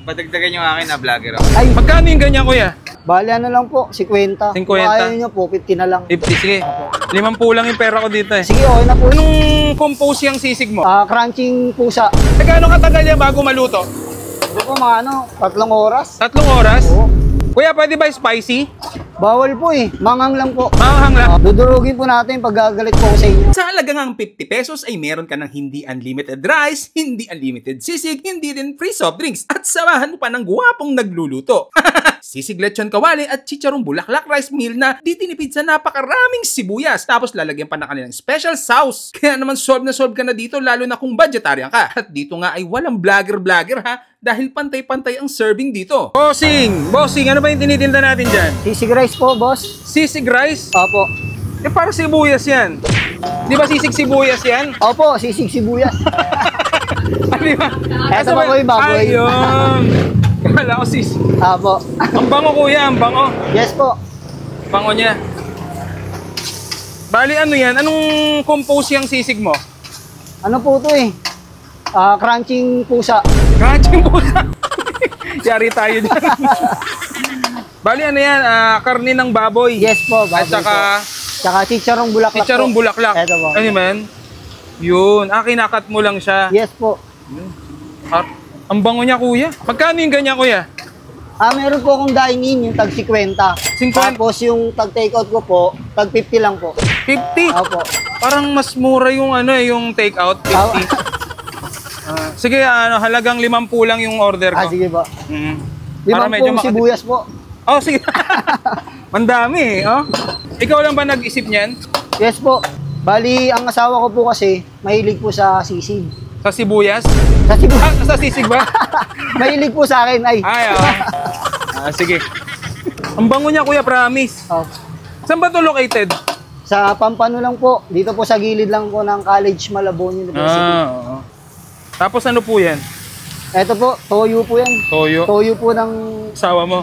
Padagdagan yung akin na vlogger ako. Ay, Magkano yung ganyan, kuya? bali ano lang po, 50. 50. Kung ayaw nyo po, 50 na lang. 50, sige. 50 lang yung pera ko dito eh. Sige, okay na po. Anong compose yung sisig mo? Crunching pusa. Gaano katagal yan bago maluto? Ito po mga 3 oras. 3 oras? Oo. Kuya, pwede ba spicy? Bawal po eh, mangang lang po. Maanghang lang. Dudurugin po natin pag gagalit po ko sa inyo. Sa halagang 50 pesos ay meron ka ng hindi unlimited rice, hindi unlimited sisig, hindi din free soft drinks at samahan mo pa ng gwapong nagluluto. Sisig lechon kawali at chicharong bulaklak rice meal na ditinipid sa napakaraming sibuyas tapos lalagyan pa ng kanilang special sauce. Kaya naman solve na solve ka na dito lalo na kung vegetarian ka. At dito nga ay walang vlogger ha dahil pantay-pantay ang serving dito. Bossing, ano ba yung tinitinda natin dyan? Sisig rice po, boss. Sisig rice? Opo. Eh, parang sibuyas yan. Di ba sisig sibuyas yan? Opo, sisig sibuyas. Ano ba? Eto pa po yung baboy. Ayun. Kala ko sis. Opo. Ang bango kuya, ang bango. Yes po. Bango niya. Bali ano yan? Anong compose yung sisig mo? Ano po ito eh? Crunching pusa. Crunching pusa. Yari tayo dyan. Bali ano yan? Karne ng baboy. Yes po, baboy At saka po. Tsaka chicharong bulaklak chicharong po. bulaklak. Eto po. Ano man? Yun. Kinakat mo lang siya. Yes po. Ang bango niya kuya. Magkano yung ganyan kuya? Meron po akong dine-in, yung tag 50. 50? Tapos yung tag take-out ko po, tag 50 lang po. 50? Opo. Parang mas mura yung yung take out, 50. Sige, halagang 50 lang yung order ko. Sige po. Para 5 medyo pong sibuyas po. Oh, sige. Mandami oh. Ikaw lang ba nag-isip niyan? Yes po. Bali, ang asawa ko po kasi, mahilig po sa sisig. Sa sibuyas? Sa sibuyas? Sa sisig ba? Mahilig po sa akin, ay. Ay, sige. Ang bango niya kuya, promise. Oh. Saan ba ito located? Sa Pampano lang po. Dito po sa gilid lang po ng College Malabon University. Oo. Tapos ano po yan? Ito po, toyo po yan. Toyo? Toyo po ng... Sawa mo.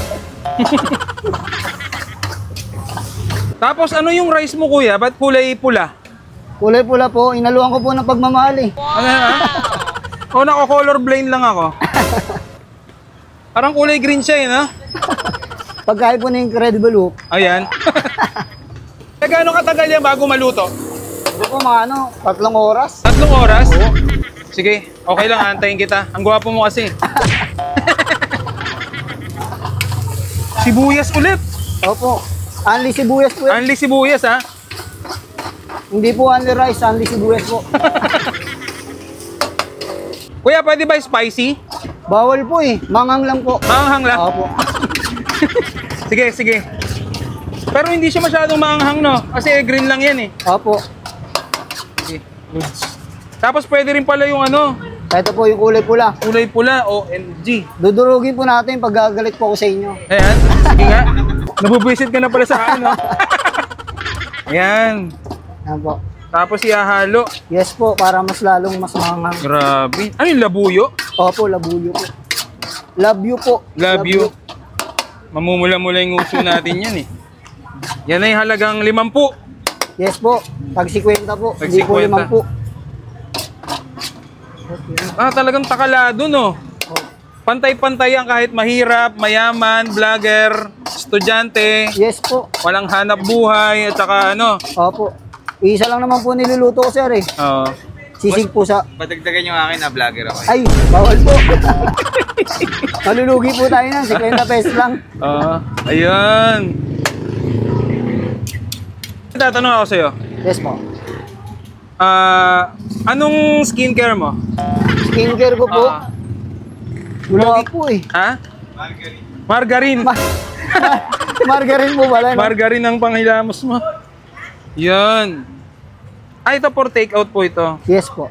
Tapos ano yung rice mo kuya? Ba't kulay pula? Kulay pula po. Inaluan ko po ng pagmamahal eh. Ano ha? O nako-color blind lang ako. Parang kulay green siya ha? Pagkain po ng Incredible Hulk. Ayan. Gaano katagal yan bago maluto? Ito po mga 3 oras. 3 oras? Oo. Sige, okay lang, antayin kita. Ang gwapo mo kasi. Sibuyas ulit. Opo. Only sibuyas po yan. Only sibuyas ha? Hindi po only rice, only sibuyas po. Kuya, pwede ba spicy? Bawal po eh. Mangang lang po. Maanghang lang? Opo. Sige. Pero hindi siya masyadong maanghang no? Kasi green lang yan eh. Opo. Sige, goods. Tapos pwede rin pala yung Ito po yung kulay pula. kulay pula, OMG. Dudurugin po natin pag gagalit po ako sa inyo. Ayan, sige nga. Nabubwisit ka na pala sa akin, no? Ayan. Ayan po. Tapos ihahalo. Yes po, para mas lalong mas mangang. Grabe. Ano yung labuyo? Opo, labuyo po. Love you po. Love you. Mamumula-mula yung uso natin yan eh. Yan ay halagang 50. Yes po, tag 50 po. Tag Hindi po 50. 5 po. Talagang takalado, no? Pantay-pantay yan kahit mahirap, mayaman, vlogger, estudyante, Yes po. walang hanap buhay, at saka Opo. Isa lang naman po niluluto ko, sir eh. Oo. Sisig po sa... Padagdagan yung akin na vlogger ako. Ay, bawal po. Malulugi po tayo nan, 50 pesos lang. Oo. Ayun. Tatanong ako sa'yo. Yes po. Anong skincare mo? Skincare ko po. Wala po eh. Ha? Margarine. Margarine po pala. No? Margarine ang panghilamos mo. Yun. Ito for take out po ito. Yes po.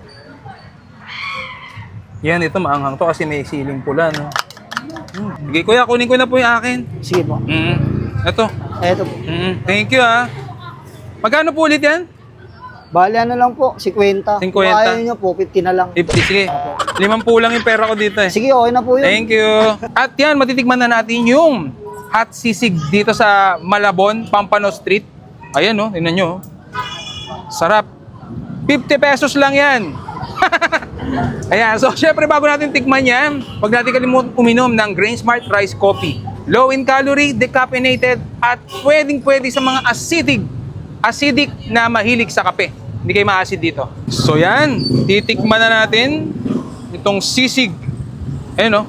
Yan, ito maanghang to kasi may siling pula, no? Sige, kuya, kunin ko na po yung akin. Sige po. Ito. Eto po. Thank you, ha. Magkano po ulit yan? Bali ano lang po, 50. 50. Kung ayaw nyo po, 50 na lang. 50, sige. 50 lang yung pera ko dito eh. Sige, okay na po yun. Thank you. At yan, matitikman na natin yung hot sisig dito sa Malabon, Pampano Street. Ayan, no? Tingnan nyo. Sarap. 50 pesos lang yan. Ayan, so syempre bago natin tikman yan, huwag natin kalimutan uminom ng Grain Smart Rice Coffee. Low in calorie, decaffeinated, at pwedeng-pwede sa mga acidic na mahilig sa kape. Hindi kayo ma-acid dito. So yan, titikman na natin itong sisig. Ayan o.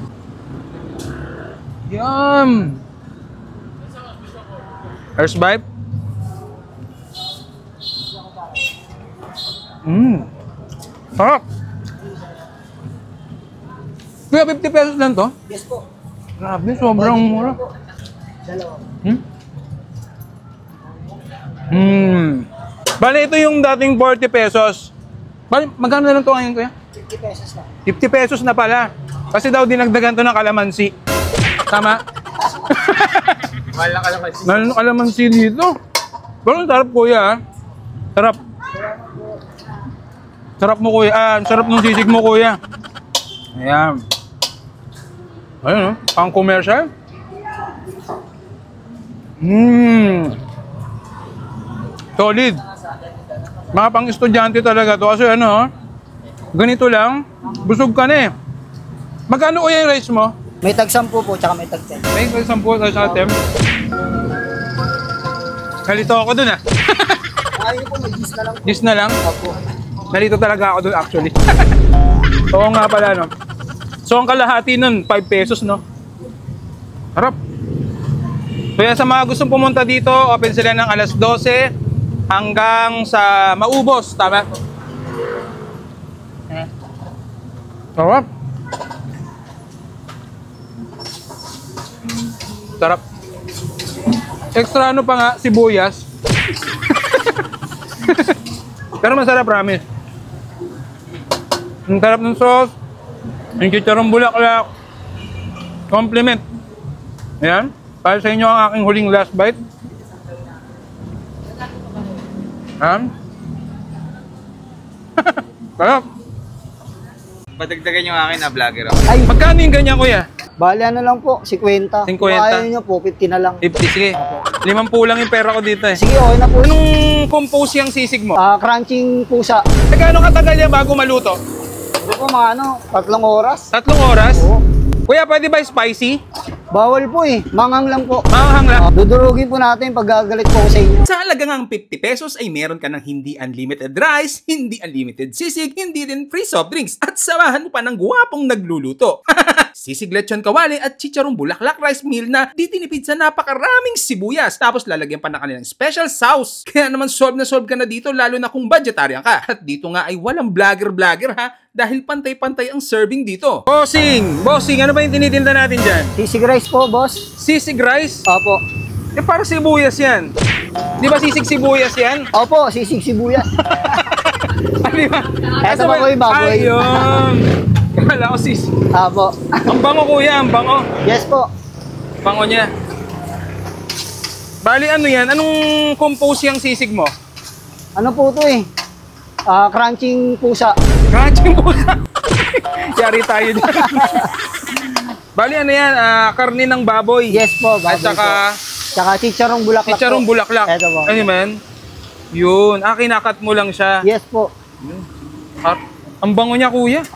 Yum! First bite. Sarap! Kaya 50 pesos lang to? Yes po. Grabe, sobrang mura. Dalawa. Bale, ito yung dating 40 pesos. Bale, magkano na lang to ngayon, kuya? 50 pesos na. 50 pesos na pala. Kasi daw dinagdagan to ng kalamansi. Tama? Mahal na kalamansi. Mahal ng kalamansi dito. Pero ang sarap, kuya. Ah. Sarap. Sarap mo, kuya. Ang sarap ng sisig mo, kuya. Ayan. Ayun, oh. Pang commercial. Solid. Mga pang estudyante talaga to. Kasi ano, oh, ganito lang, busog ka na eh. Magkano kuya yung rice mo? May tag 10 po, tsaka may tag 10. May 10 sa atem. Nalito ako dun ah. Ayun po, may 10 na lang po. 10 na lang? Opo. Nalito talaga ako dun actually. Oo nga pala no. So ang kalahati nun, 5 pesos no. Harap. Kaya sa mga gustong pumunta dito, open sila ng alas 12 hanggang sa maubos, tama? Sarap. Sarap. Extra ano pa nga, sibuyas. Pero masarap, promise. Ang sarap ng sauce. Yung chicharong bulaklak. Compliment. Ayan. Para sa inyo ang aking huling last bite. Ayan. Sarap. Padagdagan yung akin na vlogger ako. Ay, Magkano yung ganyan, kuya? bali ano lang po, 50. 50. Kung ayaw nyo po, 50 na lang. 50, sige. 50 lang yung pera ko dito eh. Sige, okay na po. Anong compose yung sisig mo? Crunching pusa. Gaano katagal yan bago maluto? Ito po mga 3 oras. 3 oras? Oo. Kuya, pwede ba spicy? Bawal po eh. Mangang lang po. Manghang lang. Dudurugin po natin pag gagalit po ko sa inyo. Sa halagang 50 pesos ay meron ka ng hindi unlimited rice, hindi unlimited sisig, hindi din free soft drinks, at samahan mo pa ng guwapong nagluluto. Sisig lechon kawali at chicharong bulaklak rice meal na di tinipid sa napakaraming sibuyas, tapos lalagyan pa ng kanilang special sauce. Kaya naman solve na solve ka na dito, lalo na kung vegetarian ka. At dito nga ay walang vlogger ha, dahil pantay-pantay ang serving dito. Bossing, ano ba yung tinitinda natin dyan? Sisig rice po, boss. Sisig rice? Opo. Eh, para sibuyas yan. Di ba sisig sibuyas yan? Opo, sisig sibuyas. Di ba? Eto ba ko yung baboy? Ayun. Kala ko sis. Opo. Ang bango, kuya, ang bango. Yes po. Bango niya. Bali, ano yan? Anong compose yung sisig mo? Ano po to eh? Crunching pusa. Crunching pusa. Yari tayo dyan. Bali, ano yan? Karne ng baboy. Yes po, baboy At saka, po. Tsaka chicharong bulaklak chicharong po. bulaklak. Eto po. Ano man? Yun. Kinakat mo lang siya. Yes po. Ang bango niya, kuya.